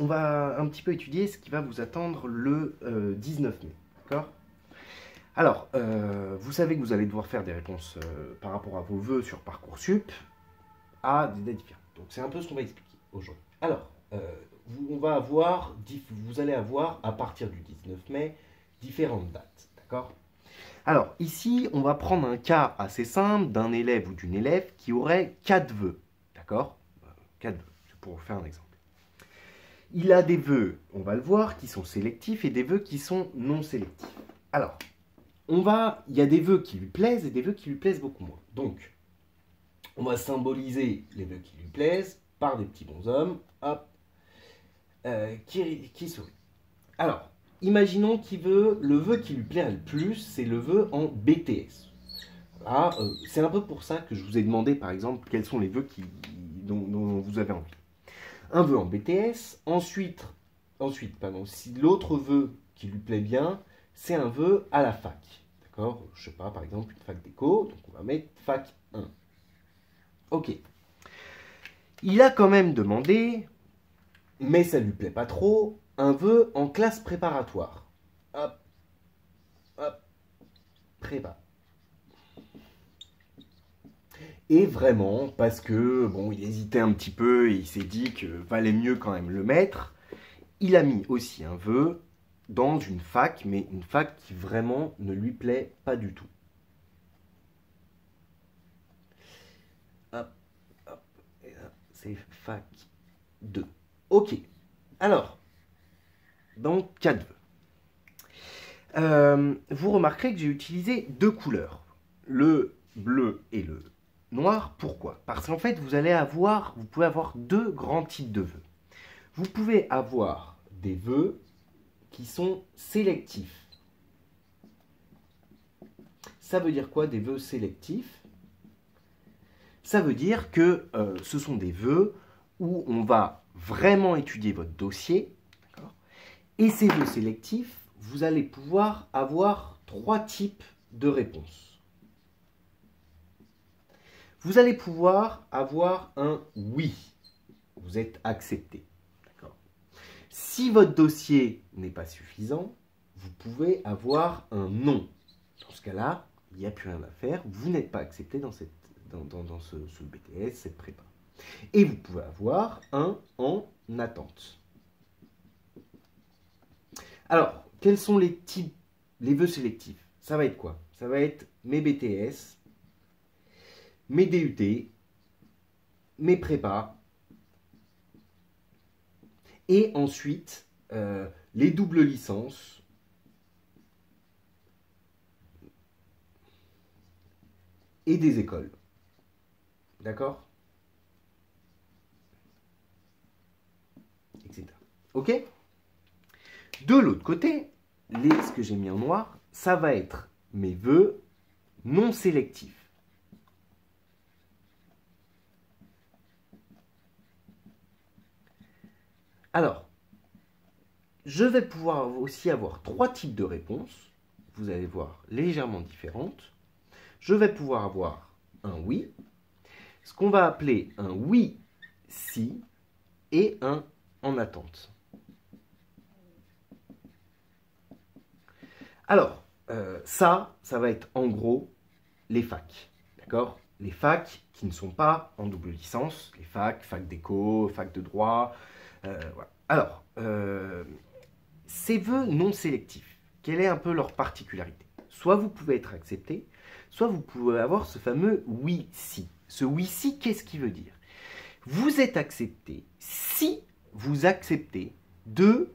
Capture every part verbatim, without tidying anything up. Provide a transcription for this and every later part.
on va un petit peu étudier ce qui va vous attendre le euh, dix-neuf mai. D'accord? Alors, euh, vous savez que vous allez devoir faire des réponses euh, par rapport à vos vœux sur Parcoursup à des dates différentes. Donc, c'est un peu ce qu'on va expliquer aujourd'hui. Alors, euh, vous, on va avoir, vous allez avoir, à partir du dix-neuf mai, différentes dates. D'accord? Alors, ici, on va prendre un cas assez simple d'un élève ou d'une élève qui aurait quatre vœux. D'accord? Quatre vœux, c'est pour vous faire un exemple. Il a des vœux, on va le voir, qui sont sélectifs et des vœux qui sont non sélectifs. Alors, on va, il y a des vœux qui lui plaisent et des vœux qui lui plaisent beaucoup moins. Donc, on va symboliser les vœux qui lui plaisent par des petits bonshommes, hop, euh, qui, qui sourient. Alors, imaginons qu'il veut, le vœu qui lui plairait le plus, c'est le vœu en B T S. Voilà, euh, c'est un peu pour ça que je vous ai demandé, par exemple, quels sont les vœux qui, dont, dont vous avez envie. Un vœu en B T S, ensuite, ensuite pardon, si l'autre vœu qui lui plaît bien, c'est un vœu à la fac. D'accord? Je sais pas, par exemple, une fac d'éco, donc on va mettre fac un. Ok. Il a quand même demandé, mais ça lui plaît pas trop, un vœu en classe préparatoire. Hop, hop, prépa. Et vraiment, parce que, bon, il hésitait un petit peu et il s'est dit que valait mieux quand même le mettre, il a mis aussi un vœu dans une fac, mais une fac qui vraiment ne lui plaît pas du tout. Hop, hop, et là, c'est fac deux. Ok, alors, donc quatre vœux. Euh, vous remarquerez que j'ai utilisé deux couleurs, le bleu et le noir. Pourquoi? Parce qu'en fait, vous allez avoir, vous pouvez avoir deux grands types de vœux. Vous pouvez avoir des vœux qui sont sélectifs. Ça veut dire quoi, des vœux sélectifs? Ça veut dire que euh, ce sont des vœux où on va vraiment étudier votre dossier. Et ces vœux sélectifs, vous allez pouvoir avoir trois types de réponses. Vous allez pouvoir avoir un oui. Vous êtes accepté. Si votre dossier n'est pas suffisant, vous pouvez avoir un non. Dans ce cas-là, il n'y a plus rien à faire. Vous n'êtes pas accepté dans, cette, dans, dans, dans ce, ce B T S, cette prépa. Et vous pouvez avoir un en attente. Alors, quels sont les types, les vœux sélectifs? Ça va être quoi? Ça va être mes B T S, mes D U T, mes prépas, et ensuite euh, les doubles licences, et des écoles. D'accord? Etc. Ok? De l'autre côté, les, ce que j'ai mis en noir, ça va être mes vœux non sélectifs. Alors, je vais pouvoir aussi avoir trois types de réponses. Vous allez voir légèrement différentes. Je vais pouvoir avoir un oui, ce qu'on va appeler un oui si et un en attente. Alors, euh, ça, ça va être en gros les facs, d'accord? Les facs qui ne sont pas en double licence, les facs, fac d'éco, fac de droit, euh, voilà. Alors, euh, ces vœux non sélectifs, quelle est un peu leur particularité? Soit vous pouvez être accepté, soit vous pouvez avoir ce fameux oui-si. Ce oui-si, qu'est-ce qu'il veut dire? Vous êtes accepté si vous acceptez de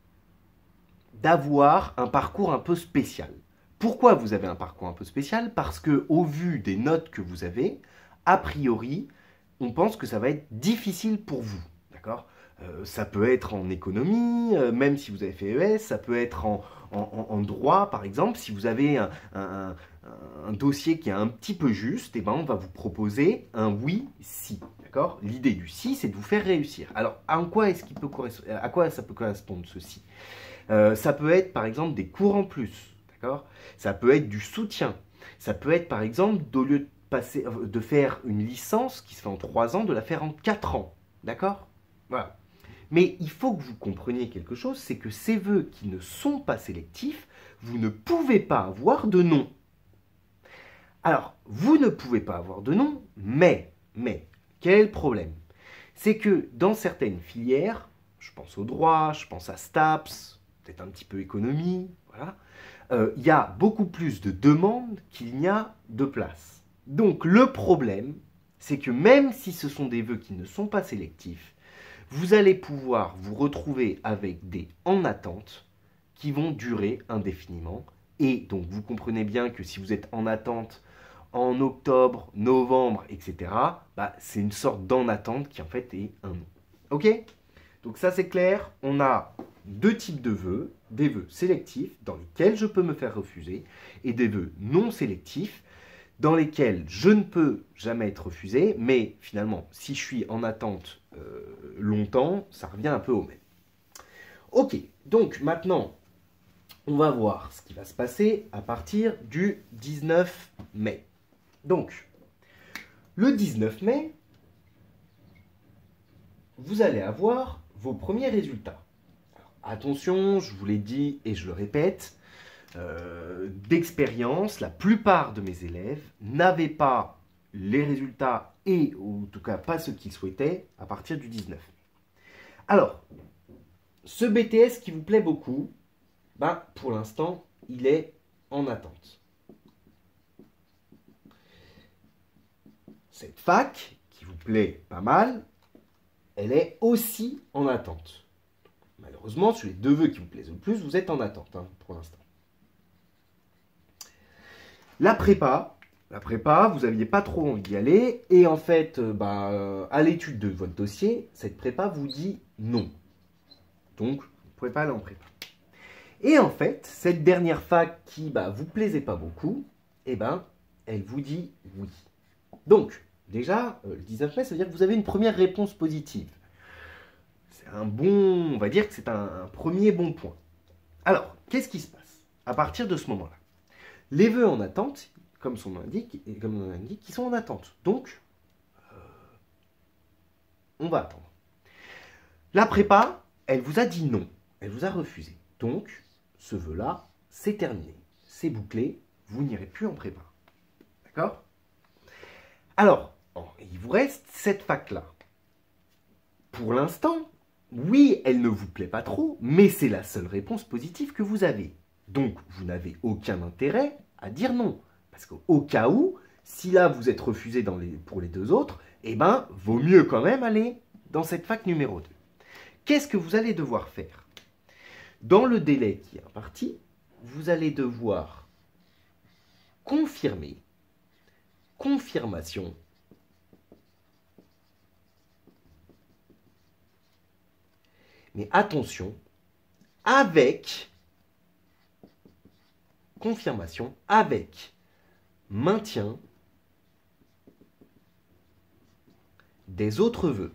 d'avoir un parcours un peu spécial. Pourquoi vous avez un parcours un peu spécial? Parce que au vu des notes que vous avez, a priori, on pense que ça va être difficile pour vous. D'accord? Euh, ça peut être en économie, euh, même si vous avez fait E S, ça peut être en, en, en droit, par exemple. Si vous avez un, un, un dossier qui est un petit peu juste, eh ben, on va vous proposer un oui-si. D'accord? L'idée du si, c'est de vous faire réussir. Alors, à quoi, est-ce qu'il peut à quoi ça peut correspondre, ceci? Euh, ça peut être par exemple des cours en plus, d'accord? Ça peut être du soutien. Ça peut être par exemple, au lieu de, passer, de faire une licence qui se fait en trois ans, de la faire en quatre ans, d'accord? Voilà. Mais il faut que vous compreniez quelque chose, c'est que ces vœux qui ne sont pas sélectifs, vous ne pouvez pas avoir de nom. Alors, vous ne pouvez pas avoir de nom, mais, mais, quel est le problème? C'est que dans certaines filières, je pense au droit, je pense à STAPS, peut-être un petit peu économie, voilà, euh, il y a beaucoup plus de demandes qu'il n'y a de places. Donc le problème, c'est que même si ce sont des vœux qui ne sont pas sélectifs, vous allez pouvoir vous retrouver avec des en attente qui vont durer indéfiniment. Et donc vous comprenez bien que si vous êtes en attente en octobre, novembre, et cetera, bah, c'est une sorte d'en attente qui en fait est un non. Ok? Donc ça c'est clair, on a deux types de vœux, des vœux sélectifs dans lesquels je peux me faire refuser et des vœux non sélectifs dans lesquels je ne peux jamais être refusé, mais finalement, si je suis en attente euh, longtemps, ça revient un peu au même. Ok, donc maintenant, on va voir ce qui va se passer à partir du dix-neuf mai. Donc, le dix-neuf mai, vous allez avoir vos premiers résultats. Alors, attention, je vous l'ai dit et je le répète, Euh, d'expérience, la plupart de mes élèves n'avaient pas les résultats et, ou en tout cas pas ceux qu'ils souhaitaient, à partir du dix-neuf. Alors, ce B T S qui vous plaît beaucoup, ben, pour l'instant, il est en attente. Cette fac, qui vous plaît pas mal, elle est aussi en attente. Malheureusement, sur les deux vœux qui vous plaisent le plus, vous êtes en attente hein, pour l'instant. La prépa, la prépa, vous n'aviez pas trop envie d'y aller, et en fait, euh, bah, euh, à l'étude de votre dossier, cette prépa vous dit non. Donc, vous ne pouvez pas aller en prépa. Et en fait, cette dernière fac qui bah, vous plaisait pas beaucoup, eh ben, elle vous dit oui. Donc, déjà, euh, le dix-neuf mai, ça veut dire que vous avez une première réponse positive. C'est un bon, on va dire que c'est un, un premier bon point. Alors, qu'est-ce qui se passe à partir de ce moment-là? Les vœux en attente, comme son nom indique, et comme on indique, ils sont en attente. Donc, euh, on va attendre. La prépa, elle vous a dit non. Elle vous a refusé. Donc, ce vœu-là, c'est terminé. C'est bouclé. Vous n'irez plus en prépa. D'accord? Alors, il vous reste cette fac-là. Pour l'instant, oui, elle ne vous plaît pas trop, mais c'est la seule réponse positive que vous avez. Donc, vous n'avez aucun intérêt à dire non. Parce qu'au cas où, si là, vous êtes refusé dans les, pour les deux autres, eh ben, vaut mieux quand même aller dans cette fac numéro deux. Qu'est-ce que vous allez devoir faire? Dans le délai qui est imparti, vous allez devoir confirmer, confirmation, mais attention, avec confirmation avec maintien des autres vœux.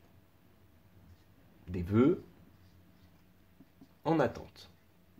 Des vœux en attente.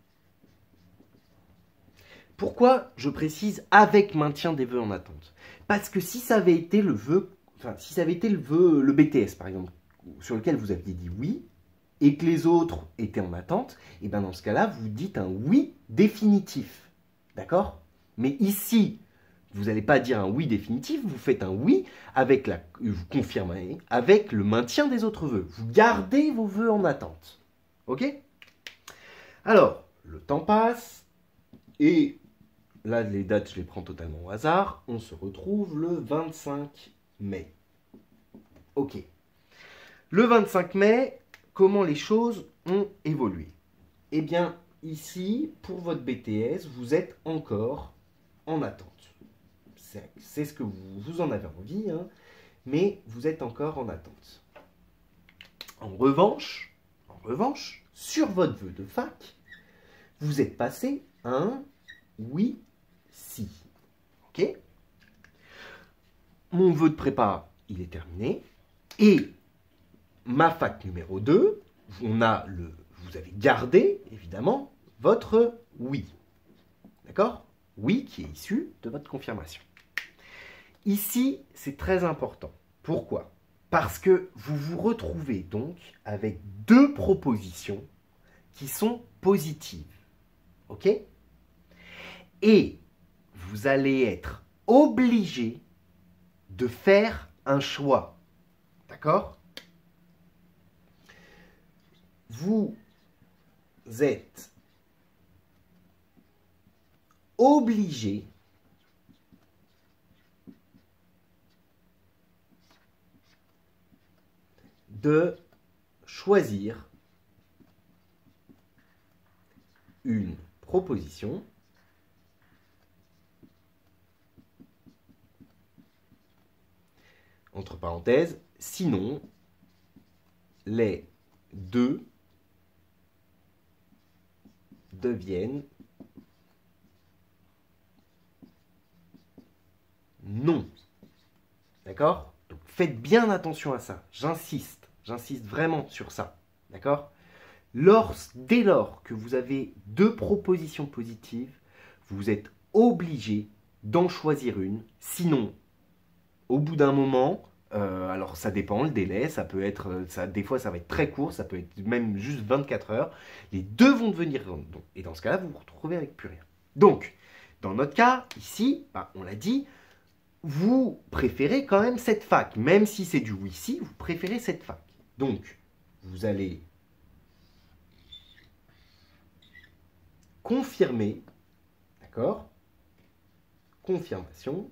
Pourquoi je précise avec maintien des vœux en attente? Parce que si ça avait été le vœu, enfin si ça avait été le vœu, le B T S par exemple, sur lequel vous aviez dit oui, et que les autres étaient en attente, et bien dans ce cas-là, vous dites un oui définitif. D'accord? Mais ici, vous n'allez pas dire un oui définitif, vous faites un oui avec la, vous confirmez, avec le maintien des autres vœux. Vous gardez vos vœux en attente. Ok? Alors, le temps passe, et là, les dates, je les prends totalement au hasard. On se retrouve le vingt-cinq mai. Ok. Le vingt-cinq mai, comment les choses ont évolué? Eh bien, ici, pour votre B T S, vous êtes encore en attente. C'est ce que vous, vous en avez envie, hein, mais vous êtes encore en attente. En revanche, en revanche, sur votre vœu de fac, vous êtes passé à un oui, si. Ok? Mon vœu de prépa, il est terminé. Et ma fac numéro deux, on a le, vous avez gardé, évidemment, votre oui. D'accord? Oui qui est issu de votre confirmation. Ici, c'est très important. Pourquoi? Parce que vous vous retrouvez donc avec deux propositions qui sont positives. OK? Et vous allez être obligé de faire un choix. D'accord? Vous êtes obligé de choisir une proposition entre parenthèses, sinon les deux deviennent non. D'accord? Donc faites bien attention à ça. J'insiste, j'insiste vraiment sur ça. D'accord? Lors, dès lors que vous avez deux propositions positives, vous êtes obligé d'en choisir une. Sinon, au bout d'un moment, euh, alors ça dépend, le délai, ça peut être, ça, des fois ça va être très court, ça peut être même juste vingt-quatre heures. Les deux vont devenir non. Et dans ce cas-là, vous vous retrouvez avec plus rien. Donc, dans notre cas, ici, bah, on l'a dit, vous préférez quand même cette fac. Même si c'est du oui-si, vous préférez cette fac. Donc, vous allez confirmer, d'accord? Confirmation.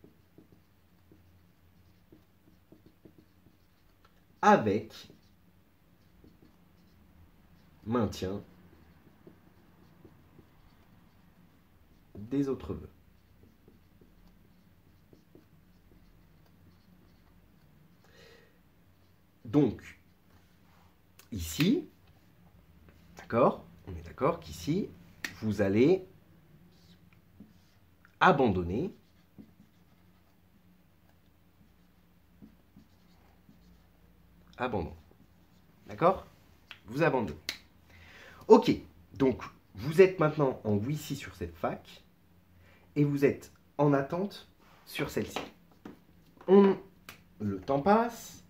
Avec maintien des autres vœux. Donc, ici, d'accord, on est d'accord qu'ici, vous allez abandonner abandon. D'accord? Vous abandonnez. Ok, donc vous êtes maintenant en oui-si sur cette fac et vous êtes en attente sur celle-ci. On... Le temps passe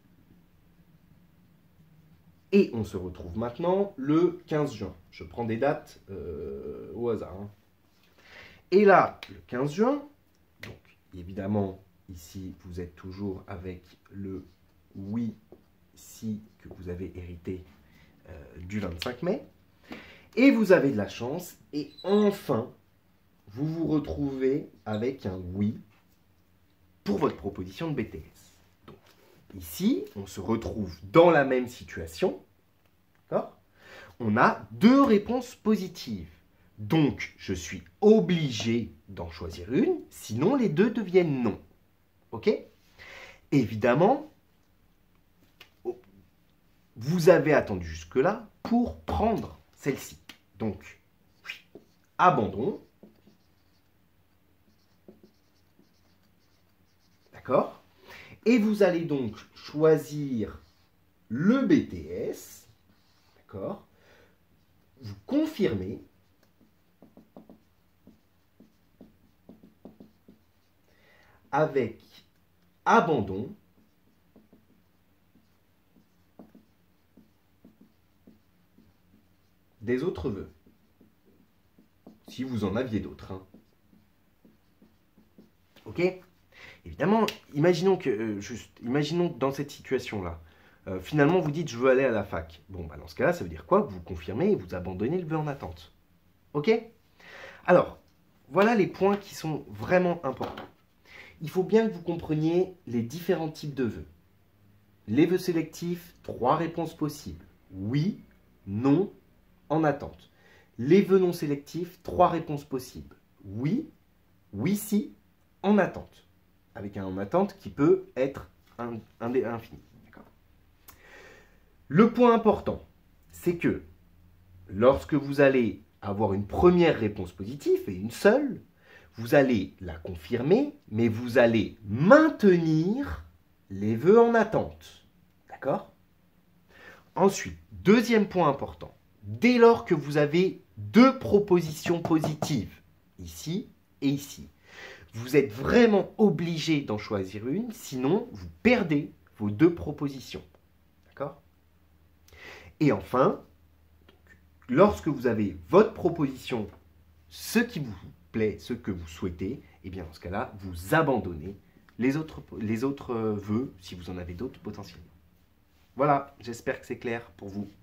et on se retrouve maintenant le quinze juin. Je prends des dates euh, au hasard. Hein. Et là, le quinze juin, donc évidemment, ici, vous êtes toujours avec le oui si que vous avez hérité euh, du vingt-cinq mai. Et vous avez de la chance. Et enfin, vous vous retrouvez avec un oui pour votre proposition de B T S. Donc, ici, on se retrouve dans la même situation. D'accord ? On a deux réponses positives. Donc, je suis obligé d'en choisir une, sinon les deux deviennent non. OK ? Évidemment, vous avez attendu jusque-là pour prendre celle-ci. Donc, abandon. D'accord ? Et vous allez donc choisir le B T S. D'accord ? Vous confirmez. Avec abandon. Des autres vœux. Si vous en aviez d'autres. Hein. Ok ? Évidemment, imaginons que, euh, juste, imaginons que dans cette situation-là, euh, finalement vous dites je veux aller à la fac. Bon, bah dans ce cas-là, ça veut dire quoi ? Que vous confirmez et vous abandonnez le vœu en attente. Ok ? Alors, voilà les points qui sont vraiment importants. Il faut bien que vous compreniez les différents types de vœux. Les vœux sélectifs, trois réponses possibles. Oui, non, en attente. Les vœux non sélectifs, trois réponses possibles. Oui, oui si, en attente. Avec un en attente qui peut être un, un, infini. Le point important, c'est que lorsque vous allez avoir une première réponse positive, et une seule, vous allez la confirmer, mais vous allez maintenir les vœux en attente. D'accord ? Ensuite, deuxième point important, dès lors que vous avez deux propositions positives, ici et ici, vous êtes vraiment obligé d'en choisir une, sinon vous perdez vos deux propositions. D'accord? Et enfin, lorsque vous avez votre proposition, ce qui vous plaît, ce que vous souhaitez, et bien dans ce cas-là, vous abandonnez les autres, les autres vœux, si vous en avez d'autres potentiellement. Voilà, j'espère que c'est clair pour vous.